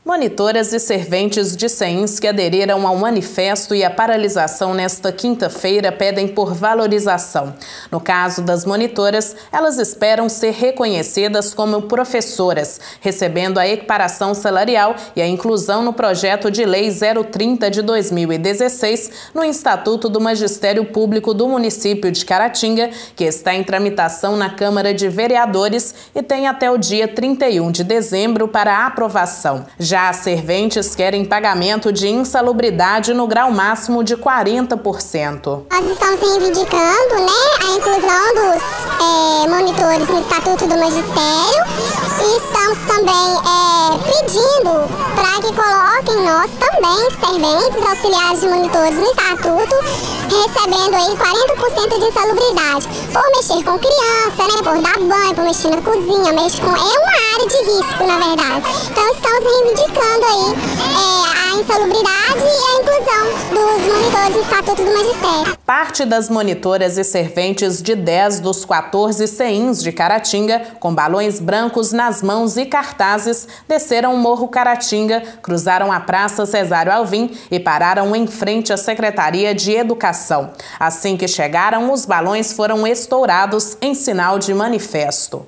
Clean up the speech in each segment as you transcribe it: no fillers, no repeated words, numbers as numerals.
Monitoras e serventes de CEINS que aderiram ao manifesto e à paralisação nesta quinta-feira pedem por valorização. No caso das monitoras, elas esperam ser reconhecidas como professoras, recebendo a equiparação salarial e a inclusão no projeto de lei 030 de 2016 no Estatuto do Magistério Público do município de Caratinga, que está em tramitação na Câmara de Vereadores e tem até o dia 31 de dezembro para a aprovação. Já as serventes querem pagamento de insalubridade no grau máximo de 40%. Nós estamos reivindicando, a inclusão dos monitores no Estatuto do Magistério e estamos também pedindo para que coloquem nós também, serventes, auxiliares de monitores no Estatuto, recebendo aí 40% de insalubridade. Por mexer com criança, por dar banho, por mexer na cozinha, é uma área de risco, na verdade. Então estamos reivindicando aí a insalubridade e a inclusão dos monitores no Estatuto do Magistério. Parte das monitoras e serventes de 10 dos 14 CEINS de Caratinga, com balões brancos nas mãos e cartazes, desceram o Morro Caratinga, cruzaram a Praça Cesário Alvim e pararam em frente à Secretaria de Educação. Assim que chegaram, os balões foram estourados em sinal de manifesto.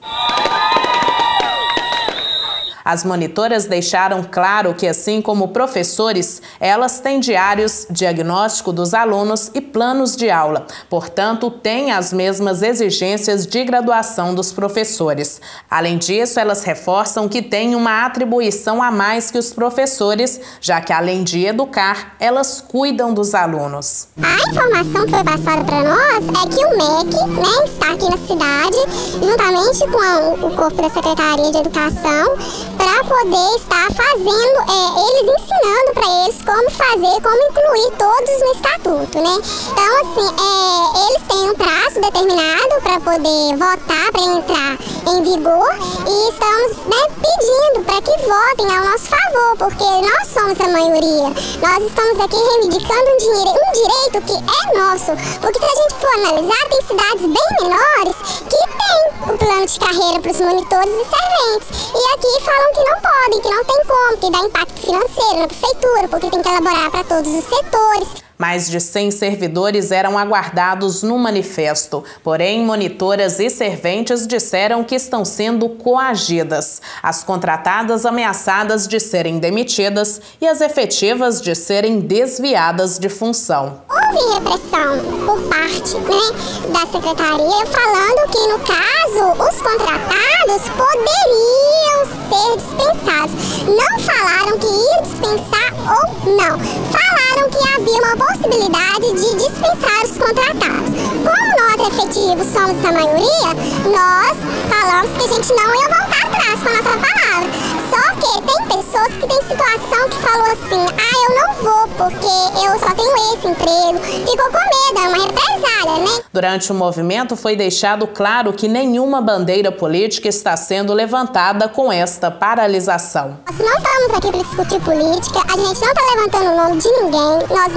As monitoras deixaram claro que, assim como professores, elas têm diários, diagnóstico dos alunos e planos de aula. Portanto, têm as mesmas exigências de graduação dos professores. Além disso, elas reforçam que têm uma atribuição a mais que os professores, já que, além de educar, elas cuidam dos alunos. A informação que foi passada para nós é que o MEC, está aqui na cidade, juntamente com o corpo da Secretaria de Educação, para poder estar fazendo, eles ensinando para eles como fazer, como incluir todos no Estatuto, Então, assim, eles têm um prazo determinado para poder votar, para entrar em vigor, e estamos pedindo para que votem ao nosso favor, porque nós somos a maioria. Nós estamos aqui reivindicando um direito que é nosso, porque se a gente for analisar, tem cidades bem menores que têm o plano de carreira para os monitores e serventes, e aqui falam que não podem, que não tem como, que dá impacto financeiro na prefeitura, porque tem que elaborar para todos os setores. Mais de 100 servidores eram aguardados no manifesto. Porém, monitoras e serventes disseram que estão sendo coagidas. As contratadas ameaçadas de serem demitidas e as efetivas de serem desviadas de função. Houve repressão por parte da secretaria, falando que, no caso, os contratados poderiam ser dispensados. Não falaram que iam dispensar ou não. Falaram que havia uma possibilidade de dispensar os contratados. Como nós efetivos somos a maioria, nós falamos que a gente não ia voltar atrás com a nossa palavra. Só que tem pessoas que têm situação que falou assim, eu não vou porque eu só tenho esse emprego. Ficou com medo, é uma represália, Durante o movimento foi deixado claro que nenhuma bandeira política está sendo levantada com esta paralisação. Nós não estamos aqui para discutir política, a gente não está levantando o nome de ninguém, nós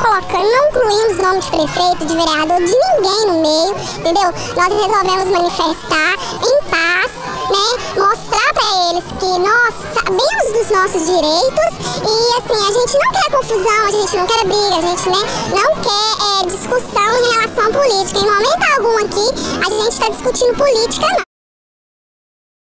não incluímos nome de prefeito, de vereador, de ninguém no meio, entendeu? Nós resolvemos manifestar em paz, mostrar para eles que nós sabemos dos nossos direitos e, assim, a gente não quer confusão, a gente não quer briga, a gente não quer discussão em relação à política. Em momento algum aqui, a gente está discutindo política, não.